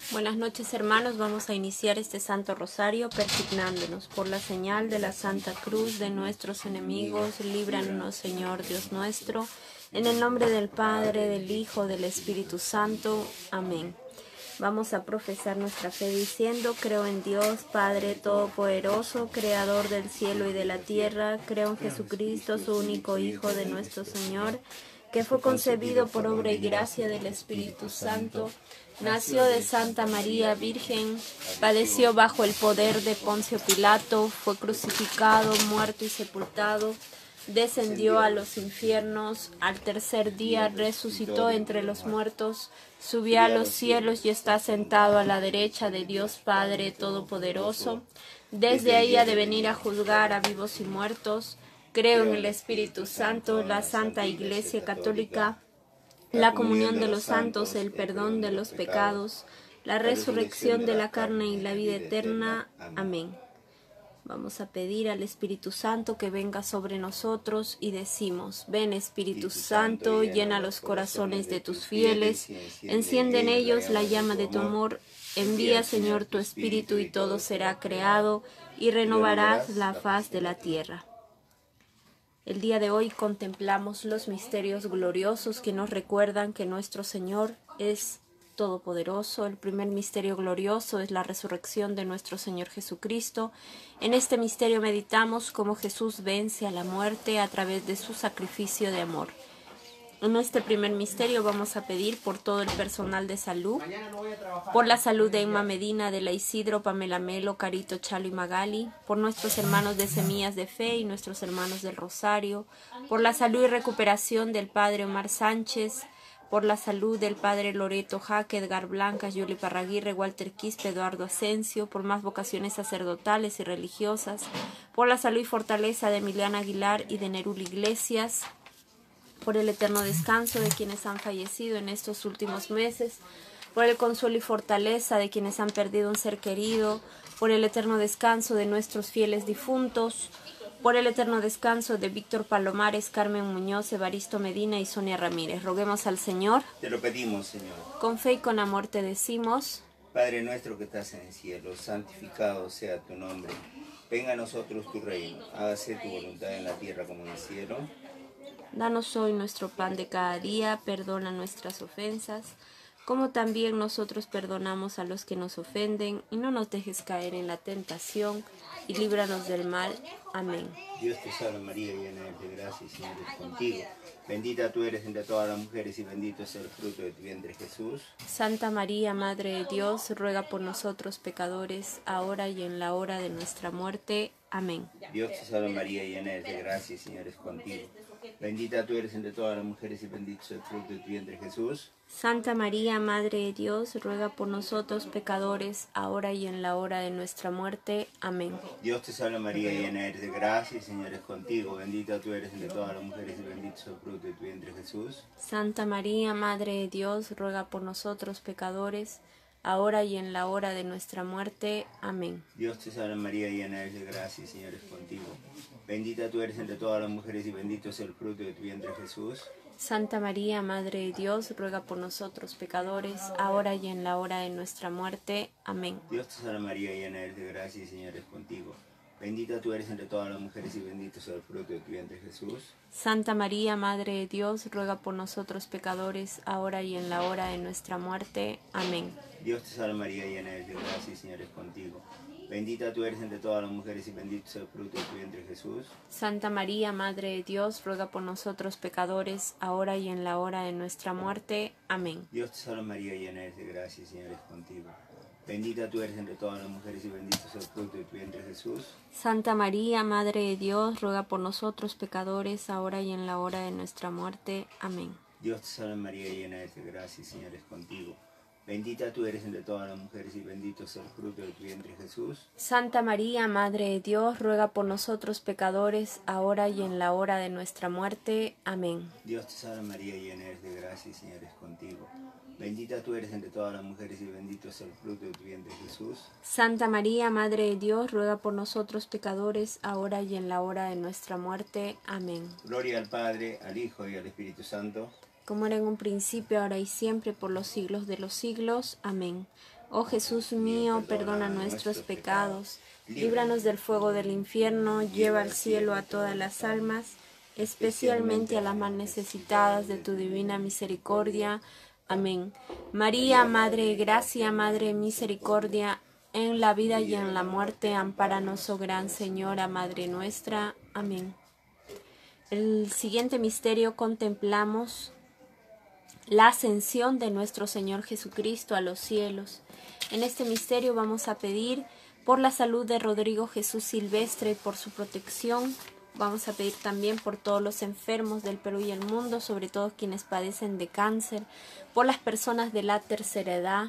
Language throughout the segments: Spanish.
Buenas noches, hermanos. Vamos a iniciar este Santo Rosario persignándonos. Por la señal de la Santa Cruz de nuestros enemigos, líbranos, Señor Dios nuestro. En el nombre del Padre, del Hijo, del Espíritu Santo. Amén. Vamos a profesar nuestra fe diciendo: creo en Dios, Padre Todopoderoso, Creador del cielo y de la tierra. Creo en Jesucristo, su único Hijo de nuestro Señor, que fue concebido por obra y gracia del Espíritu Santo. Nació de Santa María Virgen, padeció bajo el poder de Poncio Pilato, fue crucificado, muerto y sepultado. Descendió a los infiernos, al tercer día resucitó entre los muertos, subió a los cielos y está sentado a la derecha de Dios Padre Todopoderoso. Desde ahí ha de venir a juzgar a vivos y muertos. Creo en el Espíritu Santo, la Santa Iglesia Católica, la comunión de los santos, el perdón de los pecados, la resurrección de la carne y la vida eterna. Amén. Vamos a pedir al Espíritu Santo que venga sobre nosotros y decimos: ven Espíritu Santo, llena los corazones de tus fieles, enciende en ellos la llama de tu amor, envía Señor tu Espíritu y todo será creado y renovarás la faz de la tierra. El día de hoy contemplamos los misterios gloriosos que nos recuerdan que nuestro Señor es todopoderoso. El primer misterio glorioso es la resurrección de nuestro Señor Jesucristo. En este misterio meditamos cómo Jesús vence a la muerte a través de su sacrificio de amor. En este primer misterio vamos a pedir por todo el personal de salud, por la salud de Emma Medina, de la Isidro, Pamela Melo, Carito, Chalo y Magali, por nuestros hermanos de Semillas de Fe y nuestros hermanos del Rosario, por la salud y recuperación del Padre Omar Sánchez, por la salud del Padre Loreto Jaque, Edgar Blanca, Yuli Parraguirre, Walter Quispe, Eduardo Asensio, por más vocaciones sacerdotales y religiosas, por la salud y fortaleza de Emiliana Aguilar y de Nerul Iglesias, por el eterno descanso de quienes han fallecido en estos últimos meses, por el consuelo y fortaleza de quienes han perdido un ser querido, por el eterno descanso de nuestros fieles difuntos, por el eterno descanso de Víctor Palomares, Carmen Muñoz, Evaristo Medina y Sonia Ramírez. Roguemos al Señor. Te lo pedimos, Señor. Con fe y con amor te decimos: Padre nuestro que estás en el cielo, santificado sea tu nombre. Venga a nosotros tu reino. Hágase tu voluntad en la tierra como en el cielo. Danos hoy nuestro pan de cada día, perdona nuestras ofensas, como también nosotros perdonamos a los que nos ofenden, y no nos dejes caer en la tentación, y líbranos del mal. Amén. Dios te salve María, llena eres de gracia, el Señor es contigo. Bendita tú eres entre todas las mujeres y bendito es el fruto de tu vientre, Jesús. Santa María, Madre de Dios, ruega por nosotros pecadores, ahora y en la hora de nuestra muerte. Amén. Dios te salve María, llena eres de gracia, el Señor es contigo. Bendita tú eres entre todas las mujeres y bendito es el fruto de tu vientre, Jesús. Santa María, Madre de Dios, ruega por nosotros pecadores, ahora y en la hora de nuestra muerte. Amén. Dios te salve María, llena eres de gracia, el Señor es contigo. Bendita tú eres entre todas las mujeres y bendito es el fruto de tu vientre, Jesús. Santa María, Madre de Dios, ruega por nosotros pecadores, ahora y en la hora de nuestra muerte. Amén. Dios te salve María, llena eres de gracia, el Señor es contigo. Bendita tú eres entre todas las mujeres y bendito es el fruto de tu vientre, Jesús. Santa María, Madre de Dios, ruega por nosotros pecadores, ahora y en la hora de nuestra muerte. Amén. Dios te salve María, llena eres de gracia, el Señor es contigo. Bendita tú eres entre todas las mujeres y bendito es el fruto de tu vientre, Jesús. Santa María, Madre de Dios, ruega por nosotros pecadores, ahora y en la hora de nuestra muerte. Amén. Dios te salve María, llena eres de gracia, el Señor es contigo. Bendita tú eres entre todas las mujeres y bendito es el fruto de tu vientre, Jesús. Santa María, Madre de Dios, ruega por nosotros pecadores, ahora y en la hora de nuestra muerte. Amén. Dios te salve María, llena eres de gracia, el Señor es contigo. Bendita tú eres entre todas las mujeres y bendito es el fruto de tu vientre, Jesús. Santa María, Madre de Dios, ruega por nosotros pecadores, ahora y en la hora de nuestra muerte. Amén. Dios te salve María, llena eres de gracia, el Señor es contigo. Bendita tú eres entre todas las mujeres y bendito es el fruto de tu vientre, Jesús. Santa María, Madre de Dios, ruega por nosotros pecadores, ahora y en la hora de nuestra muerte. Amén. Dios te salve María, llena eres de gracia, el Señor es contigo. Bendita tú eres entre todas las mujeres y bendito es el fruto de tu vientre, Jesús. Santa María, Madre de Dios, ruega por nosotros pecadores, ahora y en la hora de nuestra muerte. Amén. Gloria al Padre, al Hijo y al Espíritu Santo. Como era en un principio, ahora y siempre, por los siglos de los siglos. Amén. Oh Jesús mío, perdona nuestros pecados, líbranos del fuego del infierno, lleva al cielo a todas las almas, especialmente a las más necesitadas de tu divina misericordia. Amén. María, Madre de Gracia, Madre de Misericordia, en la vida y en la muerte, ampáranos, oh Gran Señora, Madre nuestra. Amén. El siguiente misterio contemplamos la ascensión de nuestro Señor Jesucristo a los cielos. En este misterio vamos a pedir por la salud de Rodrigo Jesús Silvestre y por su protección. Vamos a pedir también por todos los enfermos del Perú y el mundo, sobre todo quienes padecen de cáncer, por las personas de la tercera edad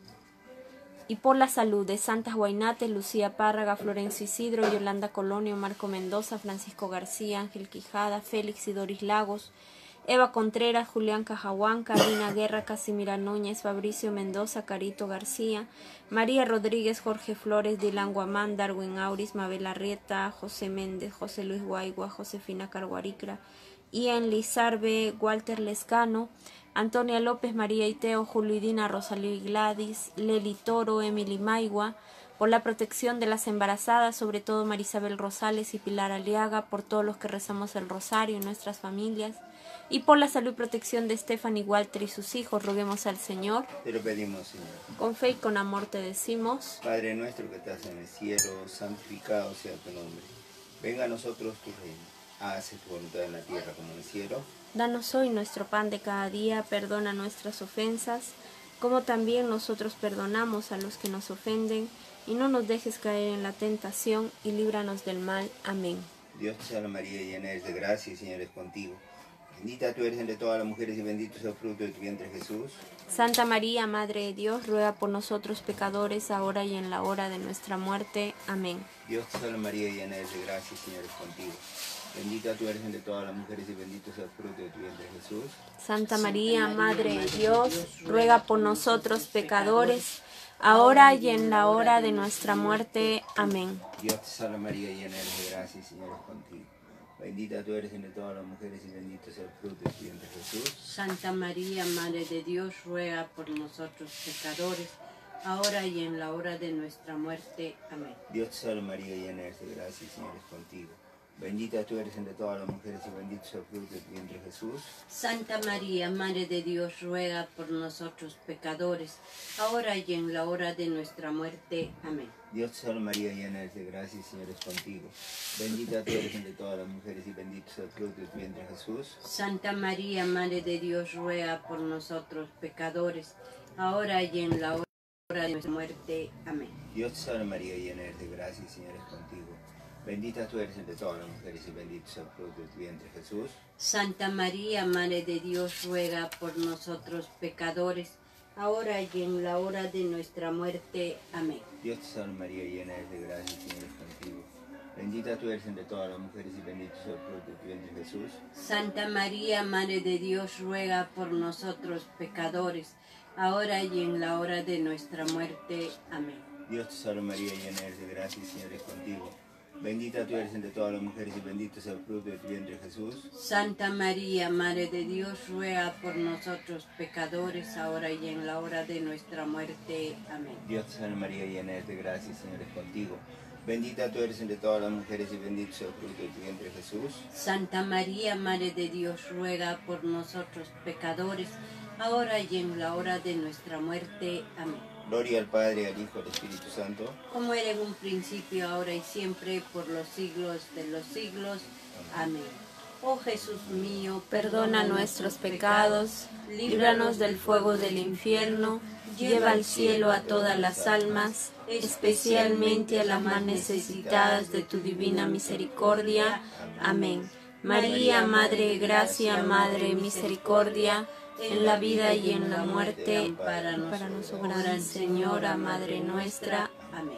y por la salud de Santa Guainate, Lucía Párraga, Florencio Isidro, Yolanda Colonio, Marco Mendoza, Francisco García, Ángel Quijada, Félix y Doris Lagos, Eva Contreras, Julián Cajahuán, Karina Guerra, Casimira Núñez, Fabricio Mendoza, Carito García, María Rodríguez, Jorge Flores, Dylan Guamán, Darwin Auris, Mabel Arrieta, José Méndez, José Luis Guaigua, Josefina Carguaricra, Ian Lizarbe, Walter Lescano, Antonia López, María Iteo, Julidina, Rosalía y Gladys, Leli Toro, Emily Maigua, por la protección de las embarazadas, sobre todo Marisabel Rosales y Pilar Aliaga, por todos los que rezamos el rosario y nuestras familias, y por la salud y protección de Stephanie Walter y sus hijos, roguemos al Señor. Te lo pedimos, Señor. Con fe y con amor te decimos. Padre nuestro que estás en el cielo, santificado sea tu nombre. Venga a nosotros tu reino. Hágase tu voluntad en la tierra como en el cielo. Danos hoy nuestro pan de cada día, perdona nuestras ofensas, como también nosotros perdonamos a los que nos ofenden, y no nos dejes caer en la tentación, y líbranos del mal. Amén. Dios te salve María, llena eres de gracia, el Señor es contigo. Bendita tú eres entre todas las mujeres y bendito es el fruto de tu vientre Jesús. Santa María, Madre de Dios, ruega por nosotros pecadores, ahora y en la hora de nuestra muerte. Amén. Dios te salve María, llena eres de gracia, el Señor es contigo. Bendita tú eres entre todas las mujeres y bendito es el fruto de tu vientre Jesús. Santa María, Madre de Dios, ruega por nosotros pecadores, ahora y en la hora de nuestra muerte. Amén. Dios te salve María, llena eres de gracia, el Señor es contigo. Bendita tú eres entre todas las mujeres y bendito es el fruto de tu vientre Jesús. Santa María, Madre de Dios, ruega por nosotros pecadores, ahora y en la hora de nuestra muerte. Amén. Dios te salve María, llena eres de gracia, el Señor es contigo. Bendita tú eres entre todas las mujeres y bendito es el fruto de tu vientre Jesús. Santa María, Madre de Dios, ruega por nosotros pecadores, ahora y en la hora de nuestra muerte. Amén. Dios te salve María, llena eres de gracia, el Señor es contigo. Bendita tú eres entre todas las mujeres y bendito es el fruto de tu vientre Jesús. Santa María, Madre de Dios, ruega por nosotros pecadores, ahora y en la hora de nuestra muerte. Amén. Dios te salve María, llena eres de gracia, el Señor es contigo. Bendita tú eres entre todas las mujeres y bendito es el fruto de tu vientre Jesús. Santa María, Madre de Dios, ruega por nosotros pecadores, ahora y en la hora de nuestra muerte. Amén. Dios te salve María, llena eres de gracia, el Señor es contigo. Bendita tú eres entre todas las mujeres y bendito es el fruto de tu vientre Jesús. Santa María, Madre de Dios, ruega por nosotros pecadores, ahora y en la hora de nuestra muerte. Amén. Dios te salve María, llena eres de gracia, el Señor es contigo. Bendita tú eres entre todas las mujeres y bendito es el fruto de tu vientre Jesús. Santa María, Madre de Dios, ruega por nosotros pecadores, ahora y en la hora de nuestra muerte. Amén. Dios te salve María, llena eres de gracia, el Señor es contigo. Bendita tú eres entre todas las mujeres y bendito es el fruto de tu vientre Jesús. Santa María, Madre de Dios, ruega por nosotros pecadores, ahora y en la hora de nuestra muerte. Amén. Gloria al Padre, al Hijo, al Espíritu Santo. Como era en un principio, ahora y siempre, por los siglos de los siglos. Amén. Oh Jesús mío, Perdona nuestros pecados, líbranos del fuego del infierno, lleva al cielo a todas las almas, especialmente a las más necesitadas de tu divina misericordia. Amén. María, Madre de Gracia, Madre de Misericordia, en la vida y en la muerte, para nosotros, Gran Señora, Madre nuestra. Amén.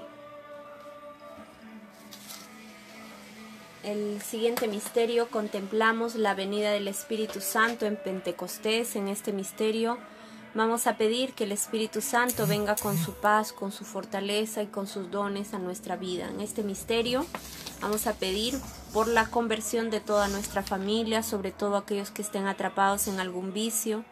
El siguiente misterio contemplamos la venida del Espíritu Santo en Pentecostés. En este misterio vamos a pedir que el Espíritu Santo venga con su paz, con su fortaleza y con sus dones a nuestra vida. En este misterio vamos a pedir por la conversión de toda nuestra familia, sobre todo aquellos que estén atrapados en algún vicio,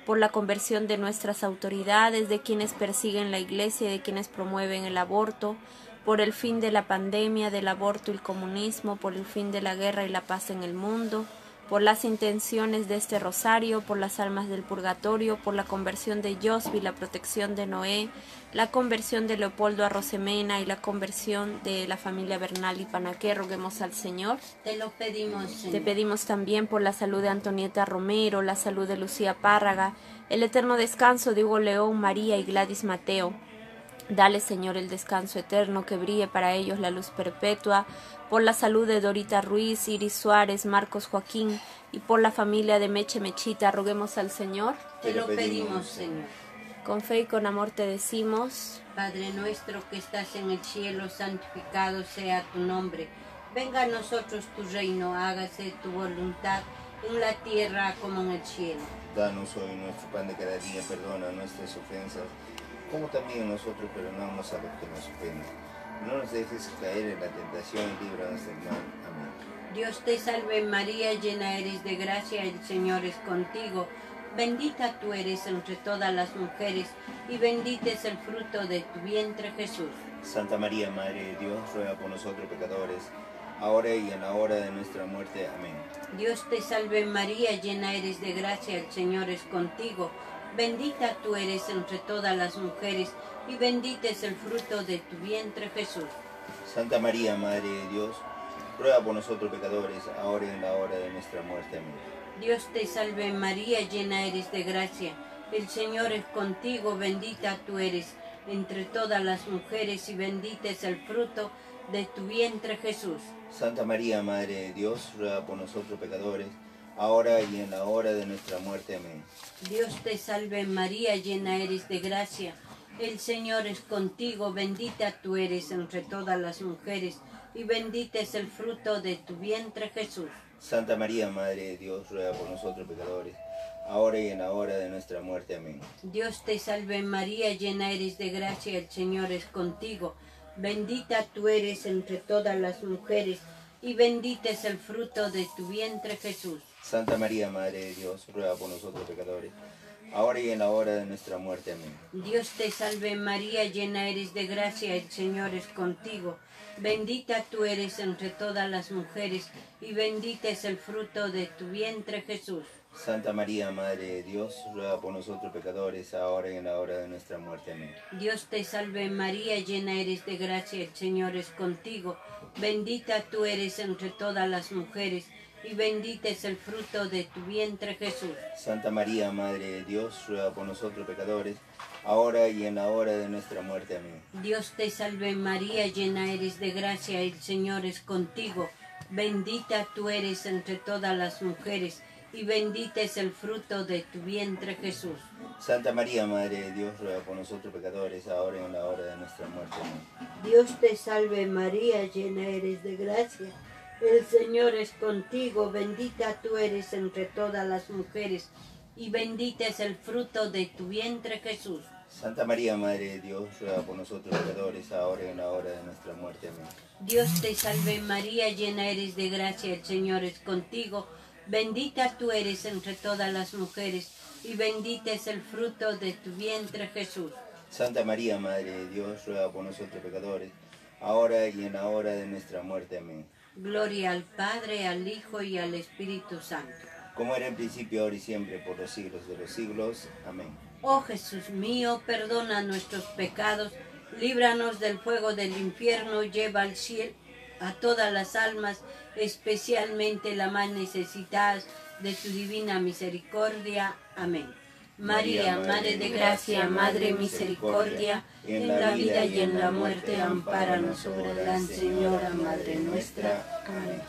por la conversión de nuestras autoridades, de quienes persiguen la Iglesia y de quienes promueven el aborto, por el fin de la pandemia, del aborto y el comunismo, por el fin de la guerra y la paz en el mundo, por las intenciones de este rosario, por las almas del purgatorio, por la conversión de Josby, la protección de Noé, la conversión de Leopoldo a Rosemena y la conversión de la familia Bernal y Panaqué. Roguemos al Señor. Te lo pedimos, Señor. Te pedimos también por la salud de Antonieta Romero, la salud de Lucía Párraga, el eterno descanso de Hugo León, María y Gladys Mateo. Dale, Señor, el descanso eterno, que brille para ellos la luz perpetua, por la salud de Dorita Ruiz, Iris Suárez, Marcos Joaquín, y por la familia de Meche Mechita. Roguemos al Señor. Te lo pedimos, Señor. Con fe y con amor te decimos: Padre nuestro que estás en el cielo, santificado sea tu nombre. Venga a nosotros tu reino, hágase tu voluntad en la tierra como en el cielo. Danos hoy nuestro pan de cada día, perdona nuestras ofensas, como también nosotros perdonamos a los que nos ofenden. No nos dejes caer en la tentación y líbranos del mal. Amén. Dios te salve María, llena eres de gracia, el Señor es contigo. Bendita tú eres entre todas las mujeres, y bendito es el fruto de tu vientre, Jesús. Santa María, Madre de Dios, ruega por nosotros pecadores, ahora y en la hora de nuestra muerte. Amén. Dios te salve María, llena eres de gracia, el Señor es contigo. Bendita tú eres entre todas las mujeres, y bendito es el fruto de tu vientre, Jesús. Santa María, Madre de Dios, ruega por nosotros pecadores, ahora y en la hora de nuestra muerte. Amén. Dios te salve María, llena eres de gracia, el Señor es contigo, bendita tú eres entre todas las mujeres, y bendito es el fruto de tu vientre, Jesús. Santa María, Madre de Dios, ruega por nosotros pecadores, ahora y en la hora de nuestra muerte. Amén. Dios te salve María, llena eres de gracia, el Señor es contigo, bendita tú eres entre todas las mujeres, y bendito es el fruto de tu vientre, Jesús. Santa María, Madre de Dios, ruega por nosotros pecadores, ahora y en la hora de nuestra muerte. Amén. Dios te salve María, llena eres de gracia, el Señor es contigo, bendita tú eres entre todas las mujeres, y bendito es el fruto de tu vientre, Jesús. Santa María, Madre de Dios, ruega por nosotros pecadores, ahora y en la hora de nuestra muerte. Amén. Dios te salve María, llena eres de gracia, el Señor es contigo, bendita tú eres entre todas las mujeres, y bendito es el fruto de tu vientre, Jesús. Santa María, Madre de Dios, ruega por nosotros pecadores, ahora y en la hora de nuestra muerte. Amén. Dios te salve María, llena eres de gracia, el Señor es contigo, bendita tú eres entre todas las mujeres, y bendito es el fruto de tu vientre, Jesús. Santa María, Madre de Dios, ruega por nosotros pecadores, ahora y en la hora de nuestra muerte. Amén. Dios te salve María, llena eres de gracia, el Señor es contigo, bendita tú eres entre todas las mujeres, y bendito es el fruto de tu vientre, Jesús. Santa María, Madre de Dios, ruega por nosotros pecadores, ahora y en la hora de nuestra muerte. Amén. Dios te salve María, llena eres de gracia, el Señor es contigo, bendita tú eres entre todas las mujeres, y bendito es el fruto de tu vientre, Jesús. Santa María, Madre de Dios, ruega por nosotros pecadores, ahora y en la hora de nuestra muerte. Amén. Dios te salve María, llena eres de gracia, el Señor es contigo, bendita tú eres entre todas las mujeres, y bendito es el fruto de tu vientre, Jesús. Santa María, Madre de Dios, ruega por nosotros pecadores, ahora y en la hora de nuestra muerte. Amén. Gloria al Padre, al Hijo y al Espíritu Santo. Como era en principio, ahora y siempre, por los siglos de los siglos. Amén. Oh Jesús mío, perdona nuestros pecados, líbranos del fuego del infierno, lleva al cielo a todas las almas, especialmente las más necesitadas de tu divina misericordia. Amén. María, Madre de Gracia, Madre de Misericordia, en la vida y en la muerte, ampáranos, obra gran Señora, Madre nuestra. Amén.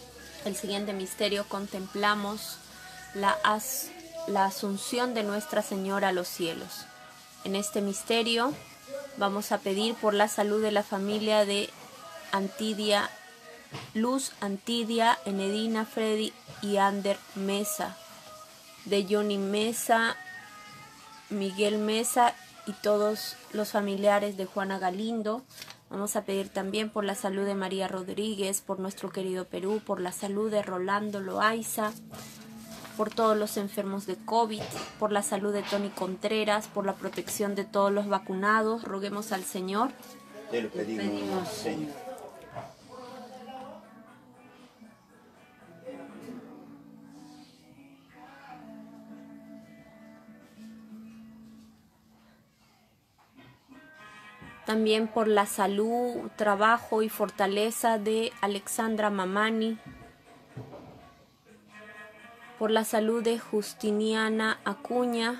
El siguiente misterio contemplamos la asunción de Nuestra Señora a los cielos. En este misterio vamos a pedir por la salud de la familia de Antidia, Luz Antidia, Enedina, Freddy y Ander Mesa, de Johnny Mesa, Miguel Mesa y todos los familiares de Juana Galindo. Vamos a pedir también por la salud de María Rodríguez, por nuestro querido Perú, por la salud de Rolando Loaiza, por todos los enfermos de COVID, por la salud de Tony Contreras, por la protección de todos los vacunados. Roguemos al Señor. Te lo pedimos, Señor. También por la salud, trabajo y fortaleza de Alexandra Mamani, por la salud de Justiniana Acuña,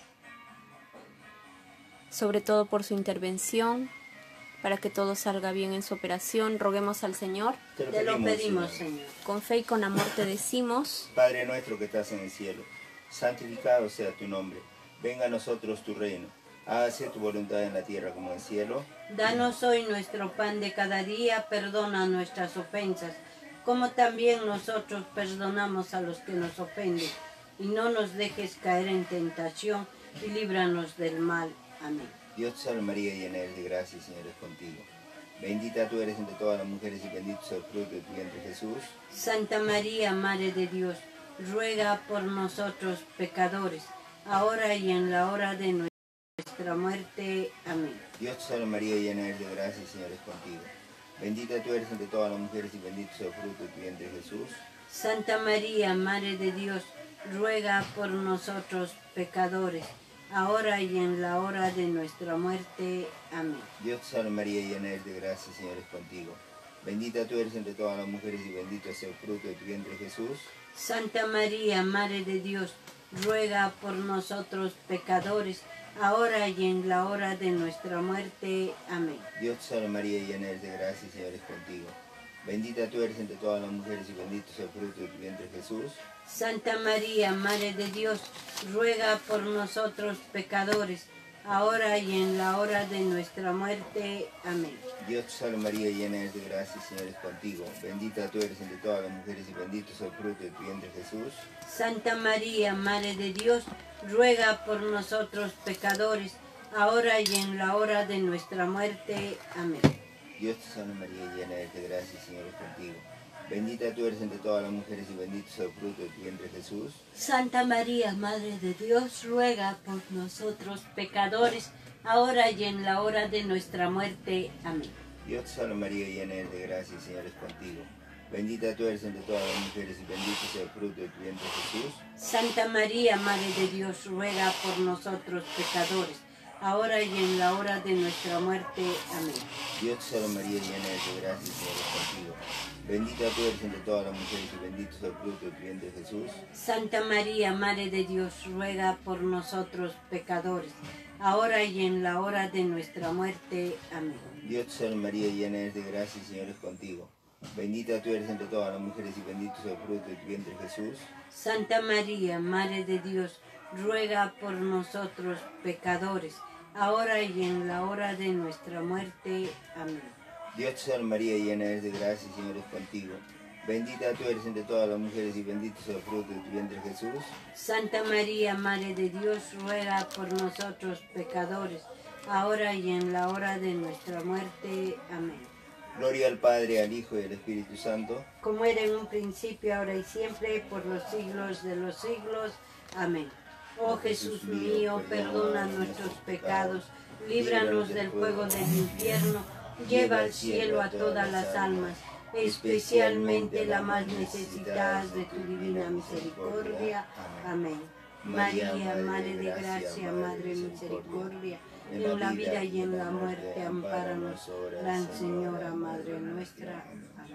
sobre todo por su intervención, para que todo salga bien en su operación. Roguemos al Señor. Te lo pedimos, Señor. Con fe y con amor te decimos: Padre nuestro que estás en el cielo, santificado sea tu nombre. Venga a nosotros tu reino. Hágase tu voluntad en la tierra como en el cielo. Danos hoy nuestro pan de cada día, perdona nuestras ofensas, como también nosotros perdonamos a los que nos ofenden. Y no nos dejes caer en tentación, y líbranos del mal. Amén. Dios te salve María, llena eres de gracia, el Señor es contigo. Bendita tú eres entre todas las mujeres y bendito es el fruto de tu vientre Jesús. Santa María, Madre de Dios, ruega por nosotros pecadores, ahora y en la hora de nuestra muerte. Amén. Dios te salve María, llena eres de gracia, el Señor es contigo. Bendita tú eres entre todas las mujeres y bendito es el fruto de tu vientre Jesús. Santa María, Madre de Dios, ruega por nosotros pecadores, ahora y en la hora de nuestra muerte. Amén. Dios te salve María, llena eres de gracia, el Señor es contigo. Bendita tú eres entre todas las mujeres y bendito es el fruto de tu vientre Jesús. Santa María, Madre de Dios, ruega por nosotros pecadores, ahora y en la hora de nuestra muerte. Amén. Dios te salve María, llena eres de gracia, el Señor es contigo. Bendita tú eres entre todas las mujeres y bendito es el fruto de tu vientre Jesús. Santa María, Madre de Dios, ruega por nosotros pecadores, ahora y en la hora de nuestra muerte. Amén. Dios te salve María, llena eres de gracia, el Señor es contigo. Bendita tú eres entre todas las mujeres y bendito es el fruto de tu vientre Jesús. Santa María, Madre de Dios, ruega por nosotros pecadores, ahora y en la hora de nuestra muerte. Amén. Dios te salve María, llena eres de gracia, el Señor es contigo. Bendita tú eres entre todas las mujeres y bendito es el fruto de tu vientre Jesús. Santa María, Madre de Dios, ruega por nosotros pecadores, ahora y en la hora de nuestra muerte. Amén. Dios te salve María, llena eres de gracia, el Señor es contigo. Bendita tú eres entre todas las mujeres y bendito es el fruto de tu vientre Jesús. Santa María, Madre de Dios, ruega por nosotros pecadores, ahora y en la hora de nuestra muerte. Amén. Dios te salve María, llena eres de gracia, el Señor es contigo. Bendita tú eres entre todas las mujeres y bendito es el fruto de tu vientre Jesús. Santa María, Madre de Dios, ruega por nosotros pecadores, ahora y en la hora de nuestra muerte. Amén. Dios te salve María, llena eres de gracia, el Señor es contigo. Bendita tú eres entre todas las mujeres y bendito es el fruto de tu vientre Jesús. Santa María, Madre de Dios, ruega por nosotros pecadores, ahora y en la hora de nuestra muerte. Amén. Dios te salve María, llena eres de gracia, el Señor es contigo. Bendita tú eres entre todas las mujeres y bendito es el fruto de tu vientre Jesús. Santa María, Madre de Dios, ruega por nosotros pecadores, ahora y en la hora de nuestra muerte. Amén. Gloria al Padre, al Hijo y al Espíritu Santo. Como era en un principio, ahora y siempre, por los siglos de los siglos. Amén. Oh Jesús mío, perdona nuestros pecados, líbranos del fuego del infierno, lleva al cielo a todas las almas, especialmente las más necesitadas de tu divina misericordia. Amén. María, Madre de gracia, Madre de misericordia, en la vida y en la muerte, ampáranos, Gran Señora, Madre nuestra. Amén.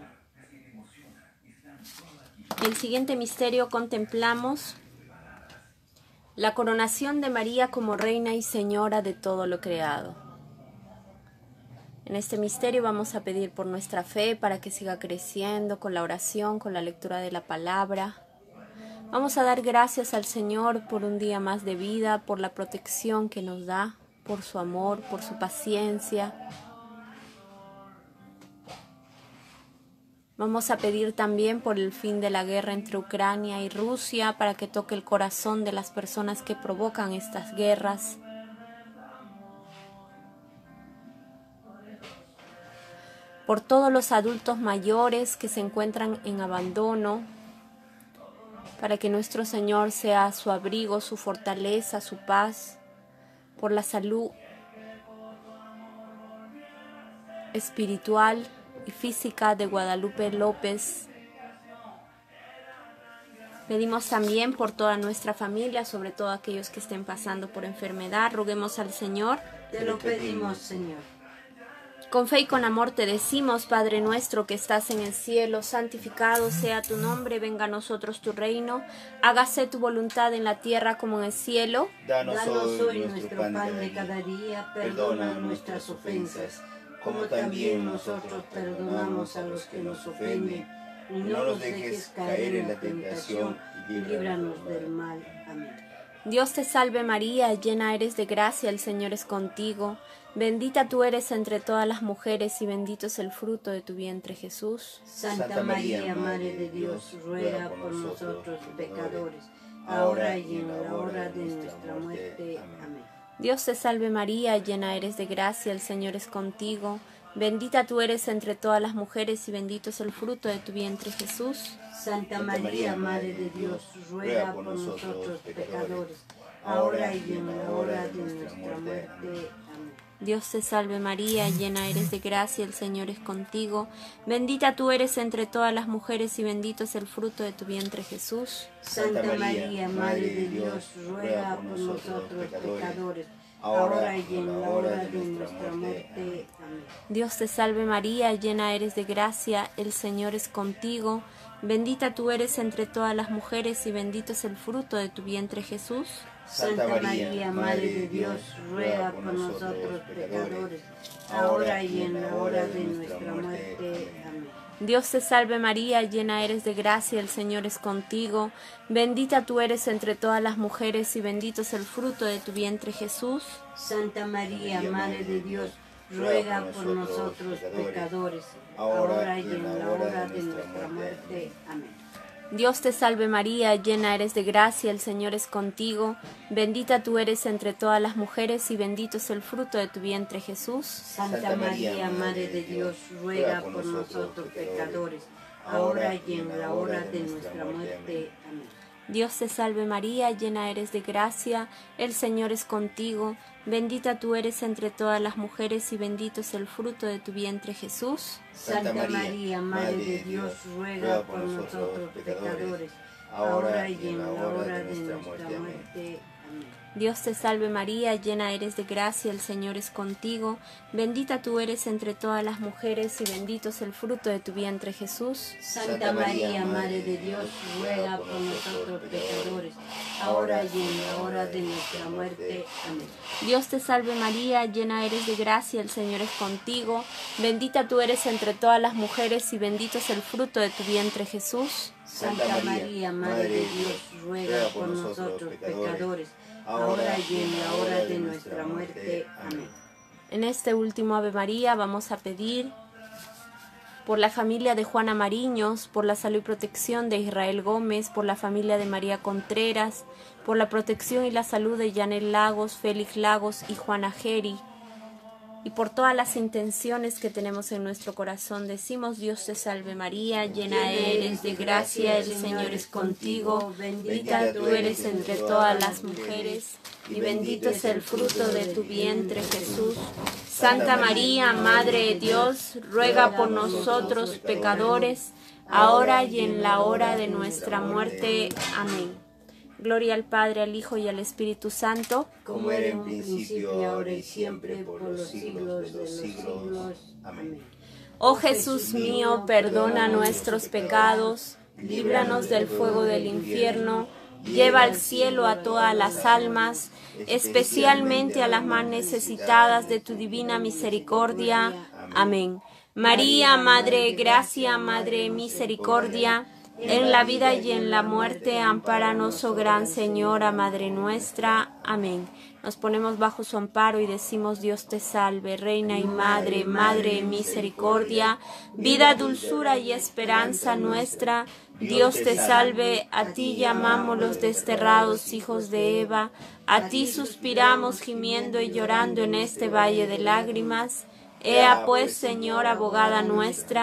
El siguiente misterio contemplamos la coronación de María como Reina y Señora de todo lo creado. En este misterio vamos a pedir por nuestra fe para que siga creciendo con la oración, con la lectura de la palabra. Vamos a dar gracias al Señor por un día más de vida, por la protección que nos da, por su amor, por su paciencia. Vamos a pedir también por el fin de la guerra entre Ucrania y Rusia, para que toque el corazón de las personas que provocan estas guerras. Por todos los adultos mayores que se encuentran en abandono, para que nuestro Señor sea su abrigo, su fortaleza, su paz, por la salud espiritual y física de Guadalupe López. Pedimos también por toda nuestra familia, sobre todo aquellos que estén pasando por enfermedad. Roguemos al Señor. Te lo pedimos, Señor. Con fe y con amor te decimos, Padre nuestro que estás en el cielo, santificado sea tu nombre, venga a nosotros tu reino, hágase tu voluntad en la tierra como en el cielo. Danos hoy nuestro pan de cada día, perdona nuestras ofensas, como también nosotros perdonamos a los que nos ofenden. Y no nos dejes caer en la tentación y líbranos del mal. Amén. Dios te salve María, llena eres de gracia, el Señor es contigo. Bendita tú eres entre todas las mujeres y bendito es el fruto de tu vientre Jesús. Santa María, Madre de Dios, ruega por nosotros pecadores, ahora y en la hora de nuestra muerte. Amén. Dios te salve María, llena eres de gracia, el Señor es contigo. Bendita tú eres entre todas las mujeres y bendito es el fruto de tu vientre Jesús. Santa María, Madre de Dios, ruega por nosotros pecadores, ahora y en la hora de nuestra muerte. Amén. Dios te salve María, llena eres de gracia, el Señor es contigo. Bendita tú eres entre todas las mujeres y bendito es el fruto de tu vientre Jesús. Santa María, Madre de Dios, ruega por nosotros pecadores, ahora y en la hora de nuestra muerte. Amén. Dios te salve María, llena eres de gracia, el Señor es contigo. Bendita tú eres entre todas las mujeres y bendito es el fruto de tu vientre Jesús. Santa María, Madre de Dios, ruega por nosotros pecadores, ahora y en la hora de nuestra muerte. Amén. Dios te salve María, llena eres de gracia, el Señor es contigo. Bendita tú eres entre todas las mujeres y bendito es el fruto de tu vientre Jesús. Santa María, Madre de Dios, ruega por nosotros pecadores, ahora y en la hora de nuestra muerte. Amén. Dios te salve María, llena eres de gracia, el Señor es contigo. Bendita tú eres entre todas las mujeres y bendito es el fruto de tu vientre Jesús. Santa María, Madre de Dios, ruega por nosotros pecadores, ahora y en la hora de nuestra muerte. Amén. Dios te salve María, llena eres de gracia, el Señor es contigo. Bendita tú eres entre todas las mujeres y bendito es el fruto de tu vientre Jesús. Santa María, Madre de Dios, ruega por nosotros pecadores, ahora y en la hora de nuestra muerte. Amén. Dios te salve María, llena eres de gracia, el Señor es contigo. Bendita tú eres entre todas las mujeres y bendito es el fruto de tu vientre Jesús. Santa María, Madre de Dios, ruega por nosotros pecadores, ahora y en la hora de nuestra muerte. Amén. Dios te salve María, llena eres de gracia, el Señor es contigo. Bendita tú eres entre todas las mujeres y bendito es el fruto de tu vientre Jesús. Santa María, Madre de Dios, ruega por nosotros pecadores, ahora y en la hora de nuestra muerte. Amén. En este último Ave María vamos a pedir por la familia de Juana Mariños, por la salud y protección de Israel Gómez, por la familia de María Contreras, por la protección y la salud de Yanel Lagos, Félix Lagos y Juana Geri. Y por todas las intenciones que tenemos en nuestro corazón, decimos: Dios te salve María, llena eres de gracia, el Señor es contigo. Bendita tú eres entre todas las mujeres, y bendito es el fruto de tu vientre, Jesús. Santa María, Madre de Dios, ruega por nosotros pecadores, ahora y en la hora de nuestra muerte. Amén. Gloria al Padre, al Hijo y al Espíritu Santo, como era en un principio, ahora y siempre, por los siglos de los siglos. Amén. Oh Jesús mío, perdona nuestros pecados, líbranos del fuego del infierno, lleva al cielo a todas las almas, especialmente a las más necesitadas de tu divina misericordia. Amén. María, Madre de Gracia, Madre de Misericordia, en la vida y en la muerte, ampáranos, oh Gran Señora, Madre nuestra. Amén. Nos ponemos bajo su amparo y decimos: Dios te salve, Reina y Madre, Madre de misericordia, vida, dulzura y esperanza nuestra. Dios te salve, a ti llamamos los desterrados hijos de Eva, a ti suspiramos gimiendo y llorando en este valle de lágrimas. Ea pues, Señora, abogada nuestra,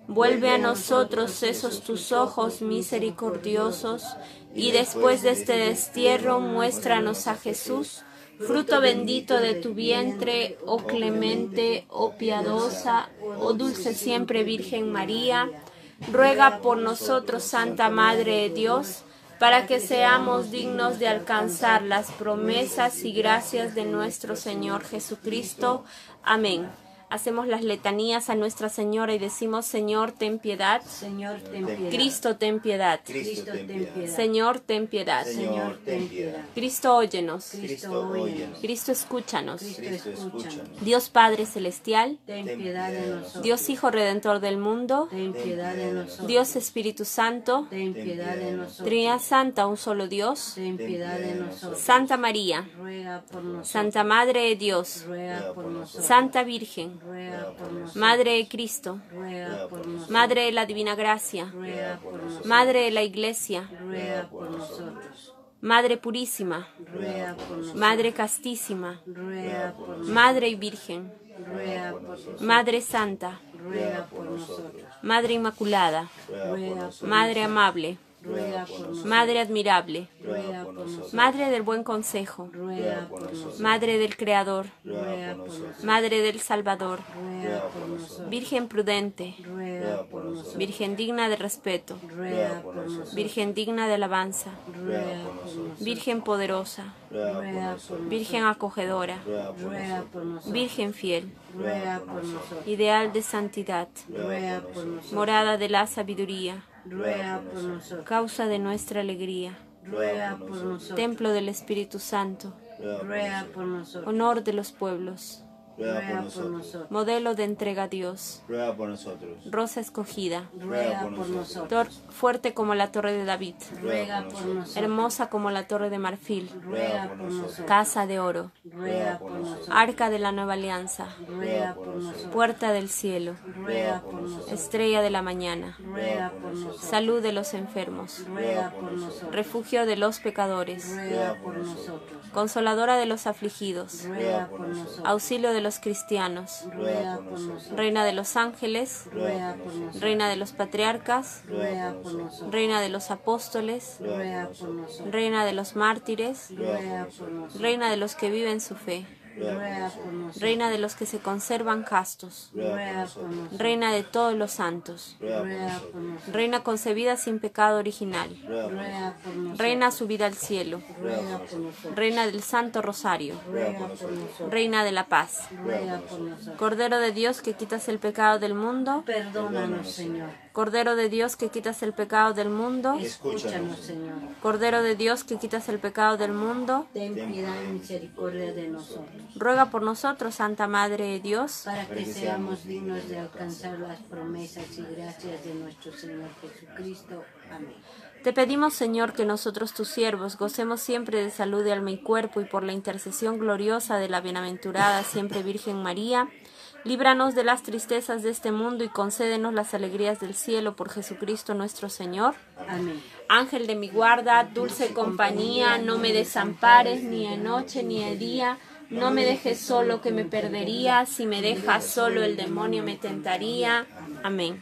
Vuelve a nosotros esos tus ojos misericordiosos, y después de este destierro muéstranos a Jesús, fruto bendito de tu vientre, oh clemente, oh piadosa, oh dulce siempre Virgen María. Ruega por nosotros, Santa Madre de Dios, para que seamos dignos de alcanzar las promesas y gracias de nuestro Señor Jesucristo. Amén. Hacemos las letanías a Nuestra Señora y decimos: Señor, ten piedad. Señor, ten piedad. Cristo, ten piedad. Cristo, ten piedad. Señor, ten piedad. Señor, ten piedad. Cristo, óyenos. Cristo, óyenos. Cristo, escúchanos. Cristo, escúchanos. Dios Padre Celestial, Ten piedad de nosotros. Dios Hijo Redentor del mundo, Ten piedad de nosotros. Dios Espíritu Santo, Ten piedad de nosotros. Trinidad Santa, un solo Dios. Ten piedad de nosotros. Santa María, Ruega por nosotros. Santa Madre de Dios, Ruega por nosotros. Santa Virgen, Ruega por nosotros. Madre de Cristo, Ruega por nosotros. Madre de la Divina Gracia, Ruega por nosotros. Madre de la Iglesia, Ruega por nosotros. Madre Purísima, Ruega por nosotros. Madre Castísima, Ruega por nosotros. Madre y Virgen, Ruega por nosotros. Madre Santa, Ruega por nosotros. Madre Inmaculada, Ruega por Madre amable, Ruega por nosotros. Madre admirable, Ruega por nosotros. Madre del buen consejo, Ruega por nosotros. Madre del Creador, Ruega por nosotros. Madre del Salvador, Ruega por nosotros. Virgen prudente, Ruega por nosotros. Virgen digna de respeto, Ruega por nosotros. Virgen digna de alabanza, Ruega por nosotros. Virgen poderosa, Ruega por nosotros. Virgen acogedora, Ruega por nosotros. Virgen fiel, Ruega por nosotros. ideal de santidad, Ruega por nosotros. morada de la sabiduría, Ruega por nosotros. causa de nuestra alegría, Ruega por nosotros. templo del Espíritu Santo, Ruega por nosotros. honor de los pueblos, Ruega por nosotros. modelo de entrega a Dios, Ruega por nosotros. rosa escogida, Ruega por nosotros. fuerte como la torre de David, Ruega por nosotros. hermosa como la torre de marfil, Ruega por nosotros. casa de oro, Ruega por nosotros. arca de la nueva alianza, Ruega por nosotros. puerta del cielo, Ruega por nosotros. estrella de la mañana, Ruega por nosotros. salud de los enfermos, Ruega por nosotros. refugio de los pecadores, Ruega por nosotros. consoladora de los afligidos, Ruega por nosotros. auxilio de los cristianos, Ruega por nosotros. reina de los ángeles, Ruega por nosotros. reina de los patriarcas, Ruega por nosotros. reina de los apóstoles, Ruega por nosotros. reina de los mártires, Ruega por nosotros. reina de los que viven su fe, Ruega por nosotros. reina de los que se conservan castos, Ruega por nosotros. reina de todos los santos, Ruega por nosotros. reina concebida sin pecado original, Ruega por nosotros. reina subida al cielo, Ruega por nosotros. reina del Santo Rosario, Ruega por nosotros. reina de la paz, Ruega por nosotros. Cordero de Dios que quitas el pecado del mundo, Perdónanos, Señor. Cordero de Dios que quitas el pecado del mundo, Escúchanos, Señor. Cordero de Dios que quitas el pecado del mundo, Ten piedad y misericordia de nosotros, ruega por nosotros, Santa Madre de Dios, para que seamos dignos de alcanzar las promesas y gracias de nuestro Señor Jesucristo. Amén. Te pedimos, Señor, que nosotros, tus siervos, gocemos siempre de salud de alma y cuerpo, y por la intercesión gloriosa de la bienaventurada siempre Virgen María, líbranos de las tristezas de este mundo y concédenos las alegrías del cielo por Jesucristo nuestro Señor. Amén. Ángel de mi guarda, dulce compañía, no me desampares ni de noche ni de día, no me dejes solo que me perdería, si me dejas solo el demonio me tentaría. Amén.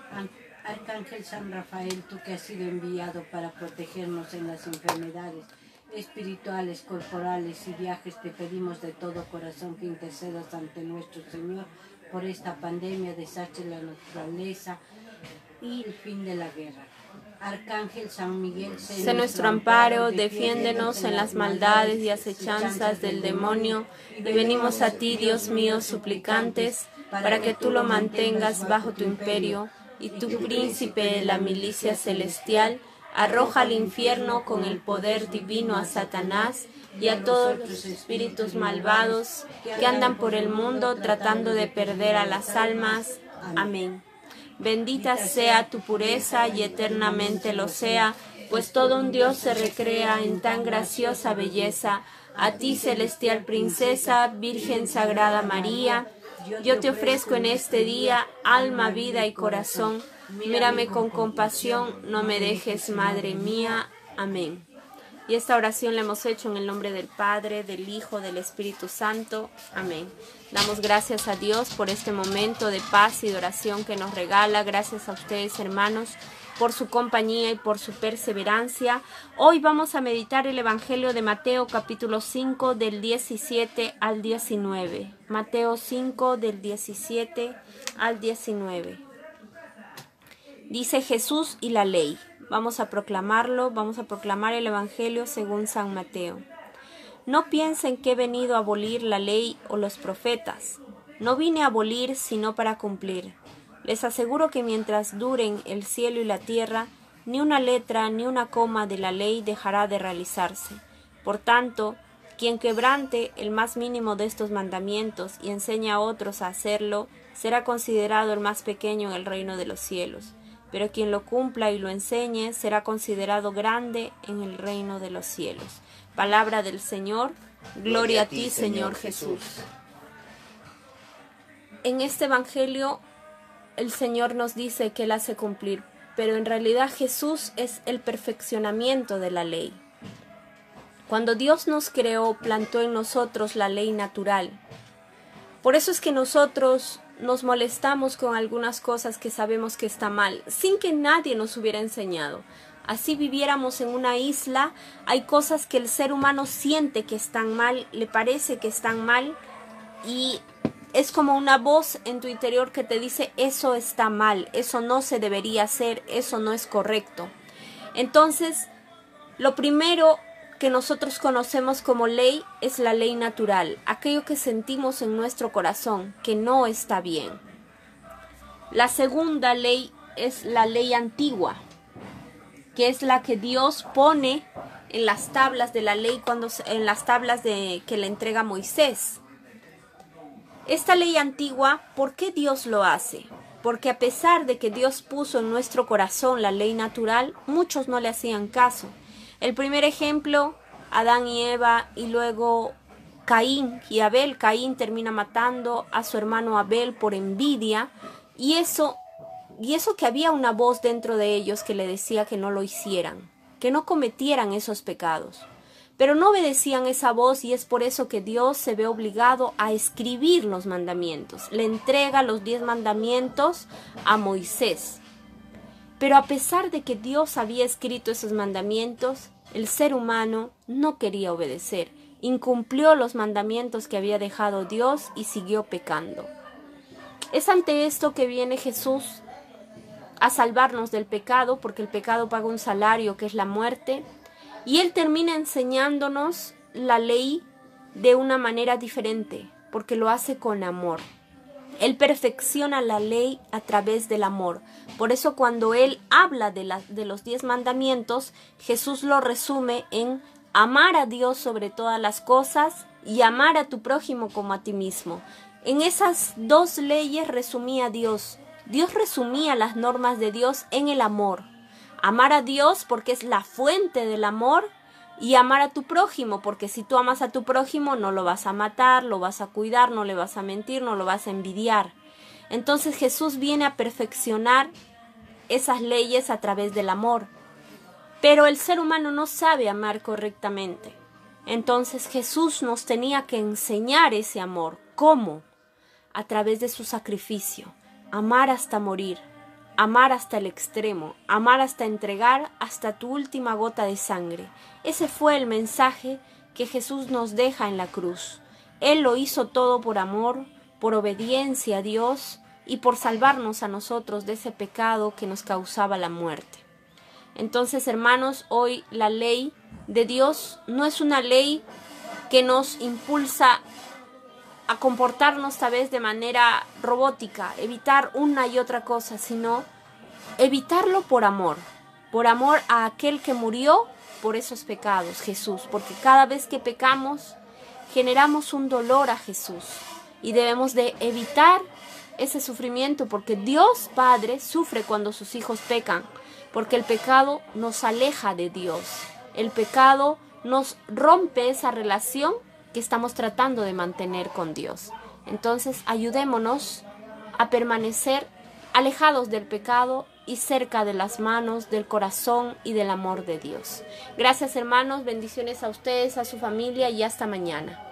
Arcángel San Rafael, tú que has sido enviado para protegernos en las enfermedades espirituales, corporales y viajes, te pedimos de todo corazón que intercedas ante nuestro Señor por esta pandemia, desastre de la naturaleza y el fin de la guerra. Arcángel San Miguel, Sé nuestro amparo, defiéndenos en las maldades y acechanzas del demonio, y venimos a ti, Dios mío, suplicantes, para que tú lo mantengas bajo tu imperio, y tu príncipe de la milicia celestial, arroja al infierno con el poder divino a Satanás y a todos los espíritus malvados que andan por el mundo tratando de perder a las almas. Amén. Bendita sea tu pureza y eternamente lo sea, pues todo un Dios se recrea en tan graciosa belleza. A ti, celestial princesa, Virgen Sagrada María, yo te ofrezco en este día alma, vida y corazón. Mírame con compasión, no me dejes, Madre mía. Amén. Y esta oración la hemos hecho en el nombre del Padre, del Hijo, del Espíritu Santo. Amén. Damos gracias a Dios por este momento de paz y de oración que nos regala. Gracias a ustedes, hermanos, por su compañía y por su perseverancia. Hoy vamos a meditar el Evangelio de Mateo, capítulo 5, del 17 al 19. Mateo 5, del 17 al 19. Dice Jesús y la ley. Vamos a proclamarlo, vamos a proclamar el Evangelio según San Mateo. No piensen que he venido a abolir la ley o los profetas. No vine a abolir, sino para cumplir. Les aseguro que mientras duren el cielo y la tierra, ni una letra ni una coma de la ley dejará de realizarse. Por tanto, quien quebrante el más mínimo de estos mandamientos y enseña a otros a hacerlo, será considerado el más pequeño en el reino de los cielos. Pero quien lo cumpla y lo enseñe será considerado grande en el reino de los cielos. Palabra del Señor. Gloria a ti, Señor Jesús. En este Evangelio el Señor nos dice que Él hace cumplir, pero en realidad Jesús es el perfeccionamiento de la ley. Cuando Dios nos creó, plantó en nosotros la ley natural. Por eso es que nosotros nos molestamos con algunas cosas que sabemos que está mal, sin que nadie nos hubiera enseñado. Así viviéramos en una isla, hay cosas que el ser humano siente que están mal, le parece que están mal, y es como una voz en tu interior que te dice, eso está mal, eso no se debería hacer, eso no es correcto. Entonces, lo primero que nosotros conocemos como ley es la ley natural, aquello que sentimos en nuestro corazón, que no está bien. La segunda ley es la ley antigua, que es la que Dios pone en las tablas de la ley, en las tablas que le entrega Moisés. Esta ley antigua, ¿por qué Dios lo hace? Porque a pesar de que Dios puso en nuestro corazón la ley natural, muchos no le hacían caso. El primer ejemplo, Adán y Eva, y luego Caín y Abel. Caín termina matando a su hermano Abel por envidia, y eso que había una voz dentro de ellos que le decía que no lo hicieran, que no cometieran esos pecados. Pero no obedecían esa voz, y es por eso que Dios se ve obligado a escribir los mandamientos. Le entrega los 10 mandamientos a Moisés. Pero a pesar de que Dios había escrito esos mandamientos, el ser humano no quería obedecer. Incumplió los mandamientos que había dejado Dios y siguió pecando. Es ante esto que viene Jesús a salvarnos del pecado, porque el pecado paga un salario que es la muerte. Y Él termina enseñándonos la ley de una manera diferente, porque lo hace con amor. Él perfecciona la ley a través del amor. Por eso cuando Él habla de los 10 mandamientos, Jesús lo resume en amar a Dios sobre todas las cosas y amar a tu prójimo como a ti mismo. En esas 2 leyes resumía Dios. Dios resumía las normas de Dios en el amor. Amar a Dios porque es la fuente del amor, y amar a tu prójimo porque si tú amas a tu prójimo no lo vas a matar, lo vas a cuidar, no le vas a mentir, no lo vas a envidiar. Entonces Jesús viene a perfeccionar esas leyes a través del amor. Pero el ser humano no sabe amar correctamente. Entonces Jesús nos tenía que enseñar ese amor. ¿Cómo? A través de su sacrificio. Amar hasta morir. Amar hasta el extremo, amar hasta entregar hasta tu última gota de sangre. Ese fue el mensaje que Jesús nos deja en la cruz. Él lo hizo todo por amor, por obediencia a Dios y por salvarnos a nosotros de ese pecado que nos causaba la muerte. Entonces, hermanos, hoy la ley de Dios no es una ley que nos impulsa a comportarnos tal vez de manera robótica, evitar una y otra cosa, sino evitarlo por amor a aquel que murió por esos pecados, Jesús, porque cada vez que pecamos generamos un dolor a Jesús y debemos de evitar ese sufrimiento, porque Dios Padre sufre cuando sus hijos pecan, porque el pecado nos aleja de Dios, el pecado nos rompe esa relación que estamos tratando de mantener con Dios. Entonces ayudémonos a permanecer alejados del pecado y cerca de las manos, del corazón y del amor de Dios. Gracias, hermanos, bendiciones a ustedes, a su familia y hasta mañana.